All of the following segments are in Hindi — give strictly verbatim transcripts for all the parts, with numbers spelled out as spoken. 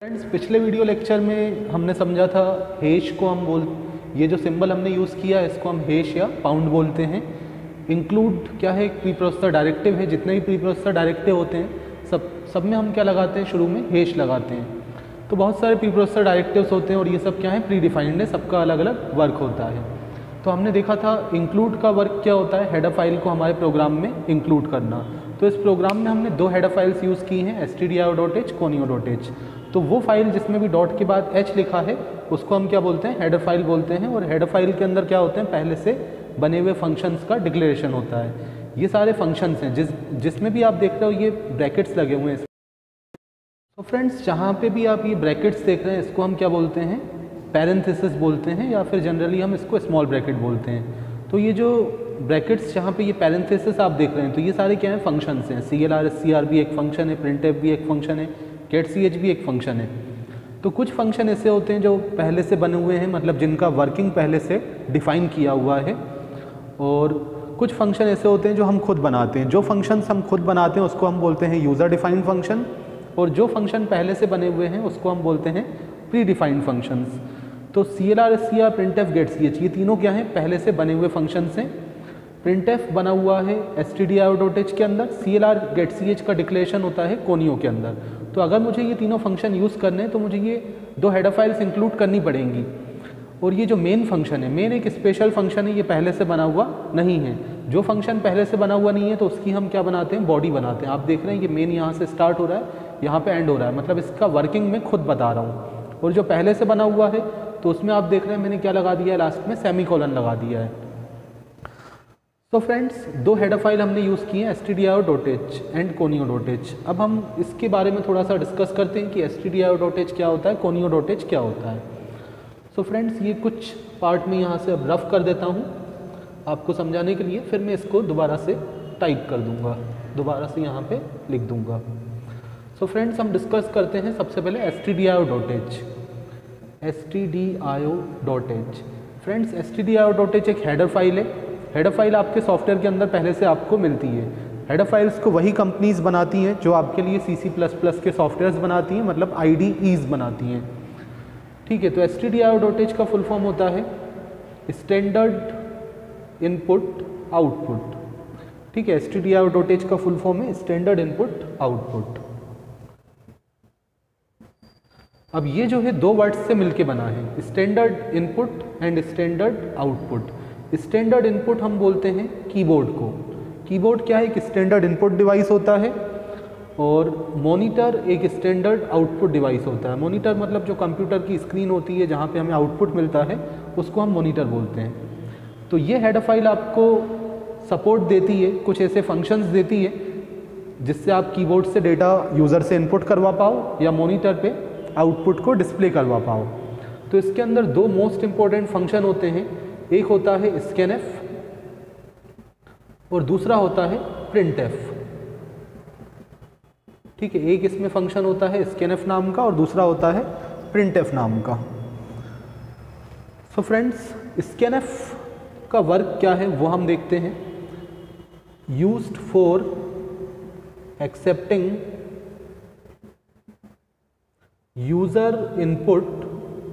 फ्रेंड्स, पिछले वीडियो लेक्चर में हमने समझा था हैश को हम बोल ये जो सिंबल हमने यूज़ किया इसको हम हैश या पाउंड बोलते हैं। इंक्लूड क्या है, एक प्री प्रोसेसर डायरेक्टिव है। जितने भी प्री प्रोसेसर डायरेक्टिव होते हैं सब सब में हम क्या लगाते हैं, शुरू में हैश लगाते हैं। तो बहुत सारे प्री प्रोसेसर डायरेक्टिव्स होते हैं और ये सब क्या है, प्री डिफाइंड है, सबका अलग अलग वर्क होता है। तो हमने देखा था इंक्लूड का वर्क क्या होता है, हेडर फाइल को हमारे प्रोग्राम में इंक्लूड करना। तो इस प्रोग्राम में हमने दो हेडर फाइल्स यूज़ की हैं, S T D I O dot H, conio dot H. तो वो फाइल जिसमें भी डॉट के बाद एच लिखा है उसको हम क्या बोलते हैं, हेडर फाइल बोलते हैं। और हेडर फाइल के अंदर क्या होते हैं, पहले से बने हुए फंक्शंस का डिक्लेरेशन होता है। ये सारे फंक्शंस हैं जिस जिसमें भी आप देख रहे हो ये ब्रैकेट्स लगे हुए हैं। तो फ्रेंड्स, जहाँ पे भी आप ये ब्रैकेट्स देख रहे हैं इसको हम क्या बोलते हैं, पैरेंथेसिस बोलते हैं, या फिर जनरली हम इसको स्मॉल ब्रैकेट बोलते हैं। तो ये जो ब्रैकेट्स जहाँ पे ये पैरेंथेसिस आप देख रहे हैं तो ये सारे क्या हैं, फंक्शंस हैं। C L R S C R भी एक फंक्शन है, प्रिंट एफ भी एक फंक्शन है, गेट सी एच भी एक फंक्शन है। तो कुछ फंक्शन ऐसे होते हैं जो पहले से बने हुए हैं, मतलब जिनका वर्किंग पहले से डिफाइन किया हुआ है, और कुछ फंक्शन ऐसे होते हैं जो हम खुद बनाते हैं। जो फंक्शंस हम खुद बनाते हैं उसको हम बोलते हैं यूज़र डिफाइंड फंक्शन, और जो फंक्शन पहले से बने हुए हैं उसको हम बोलते हैं प्री डिफाइंड फंक्शंस। तो C L R S C R, print F, get C H, ये तीनों क्या हैं, पहले से बने हुए फंक्शंस हैं। प्रिंट एफ बना हुआ है S T D I O dot H के अंदर, C L R get C H का डिक्लेरेशन होता है कोनियो के अंदर। तो अगर मुझे ये तीनों फंक्शन यूज़ करने हैं तो मुझे ये दो हेडर फाइल्स इंक्लूड करनी पड़ेंगी। और ये जो मेन फंक्शन है, मेन एक स्पेशल फंक्शन है, ये पहले से बना हुआ नहीं है। जो फंक्शन पहले से बना हुआ नहीं है तो उसकी हम क्या बनाते हैं, बॉडी बनाते हैं। आप देख रहे हैं ये मेन यहाँ से स्टार्ट हो रहा है, यहाँ पे एंड हो रहा है, मतलब इसका वर्किंग मैं खुद बता रहा हूँ। और जो पहले से बना हुआ है तो उसमें आप देख रहे हैं मैंने क्या लगा दिया है, लास्ट में सेमी कॉलन लगा दिया है। तो फ्रेंड्स, दो हेडर फाइल हमने यूज़ की हैं, S T D I O dot H and conio dot H. अब हम इसके बारे में थोड़ा सा डिस्कस करते हैं कि S T D I O dot H क्या होता है, कोनियो डॉट एच क्या होता है। सो फ्रेंड्स, ये कुछ पार्ट में यहाँ से अब रफ कर देता हूँ आपको समझाने के लिए, फिर मैं इसको दोबारा से टाइप कर दूँगा, दोबारा से यहाँ पे लिख दूँगा। सो फ्रेंड्स, हम डिस्कस करते हैं सबसे पहले S T D I O dot H. S T D I O dot H friends, S T D I O dot H एक हेडर फाइल है। हेडर फाइल आपके सॉफ्टवेयर के अंदर पहले से आपको मिलती है। हेडर फाइल्स को वही कंपनीज बनाती हैं जो आपके लिए सी सी प्लस प्लस के सॉफ्टवेयर्स बनाती हैं, मतलब आई डी ईज़ बनाती हैं। ठीक है, तो S T D I O dot H का फुल फॉर्म होता है स्टैंडर्ड इनपुट आउटपुट। ठीक है, S T D I O dot H का फुल फॉर्म है स्टैंडर्ड इनपुट आउटपुट। अब ये जो है दो वर्ड्स से मिलके बना है, standard input and standard output. Standard input हम बोलते हैं कीबोर्ड को। कीबोर्ड क्या है, एक स्टैंडर्ड इनपुट डिवाइस होता है, और मॉनिटर एक स्टैंडर्ड आउटपुट डिवाइस होता है। मॉनिटर मतलब जो कंप्यूटर की स्क्रीन होती है जहाँ पे हमें आउटपुट मिलता है उसको हम मॉनिटर बोलते हैं। तो ये हेडर फाइल आपको सपोर्ट देती है, कुछ ऐसे फंक्शंस देती है जिससे आप कीबोर्ड से डेटा यूज़र से इनपुट करवा पाओ या मॉनिटर पे आउटपुट को डिस्प्ले करवा पाओ। तो इसके अंदर दो मोस्ट इंपॉर्टेंट फंक्शन होते हैं, एक होता है स्कैनएफ और दूसरा होता है प्रिंट एफ। ठीक है, एक इसमें फंक्शन होता है स्कैनएफ नाम का और दूसरा होता है प्रिंट एफ नाम का। सो फ्रेंड्स, स्कैनएफ का वर्क क्या है वो हम देखते हैं। Used for accepting user input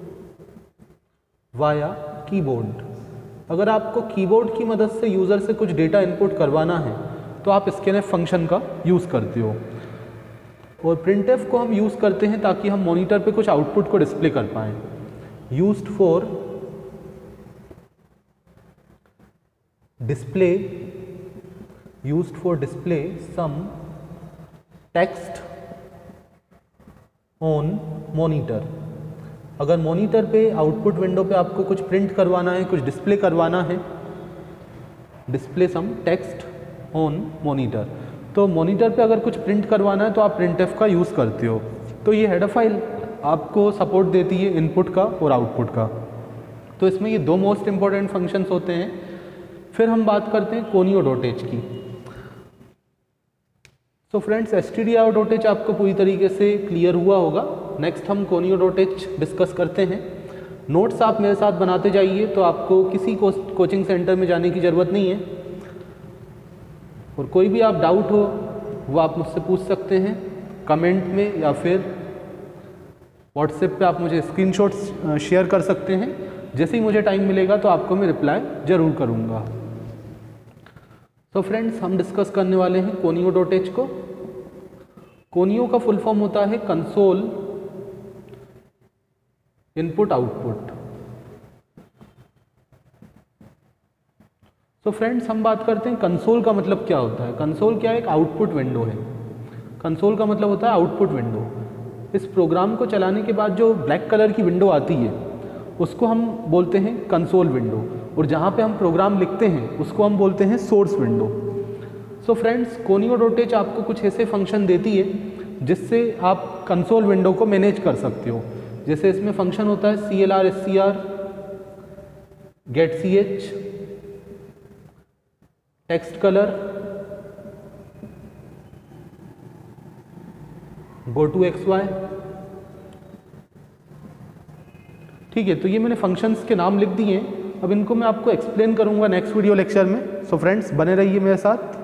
via keyboard. अगर आपको कीबोर्ड की मदद से यूज़र से कुछ डेटा इनपुट करवाना है तो आप स्कैनएफ फंक्शन का यूज़ करते हो। और प्रिंटएफ को हम यूज़ करते हैं ताकि हम मॉनिटर पे कुछ आउटपुट को डिस्प्ले कर पाएँ। Used for display used for display some text on monitor. अगर मॉनिटर पे आउटपुट विंडो पे आपको कुछ प्रिंट करवाना है, कुछ डिस्प्ले करवाना है, display some text on monitor, तो मॉनिटर पे अगर कुछ प्रिंट करवाना है तो आप प्रिंटएफ का यूज़ करते हो। तो ये हेडर फाइल आपको सपोर्ट देती है इनपुट का और आउटपुट का। तो इसमें ये दो मोस्ट इंपॉर्टेंट फंक्शंस होते हैं। फिर हम बात करते हैं कोनियो डॉट एच की। So friends, S T D I O dot H आपको पूरी तरीके से क्लियर हुआ होगा। नेक्स्ट हम कोनियो डॉट एच डिस्कस करते हैं। नोट्स आप मेरे साथ बनाते जाइए, तो आपको किसी को कोचिंग सेंटर में जाने की ज़रूरत नहीं है। और कोई भी आप डाउट हो वो आप मुझसे पूछ सकते हैं कमेंट में या फिर व्हाट्सएप पे आप मुझे स्क्रीनशॉट्स शेयर कर सकते हैं। जैसे ही मुझे टाइम मिलेगा तो आपको मैं रिप्लाई ज़रूर करूँगा। तो फ्रेंड्स, हम डिस्कस करने वाले हैं कोनियो डॉट एच को। कोनियो का फुल फॉर्म होता है कंसोल इनपुट आउटपुट। तो फ्रेंड्स, हम बात करते हैं कंसोल का मतलब क्या होता है। कंसोल क्या है? एक आउटपुट विंडो है। कंसोल का मतलब होता है आउटपुट विंडो। इस प्रोग्राम को चलाने के बाद जो ब्लैक कलर की विंडो आती है उसको हम बोलते हैं कंसोल विंडो, और जहाँ पे हम प्रोग्राम लिखते हैं उसको हम बोलते हैं source window. So friends, conio dot H आपको कुछ ऐसे फंक्शन देती है जिससे आप कंसोल विंडो को मैनेज कर सकते हो। जैसे इसमें फंक्शन होता है C L R S C R, get C H, text colour, go to X Y. ठीक है, तो ये मैंने फंक्शंस के नाम लिख दिए हैं। अब इनको मैं आपको एक्सप्लेन करूंगा नेक्स्ट वीडियो लेक्चर में। सो फ्रेंड्स, बने रहिए मेरे साथ।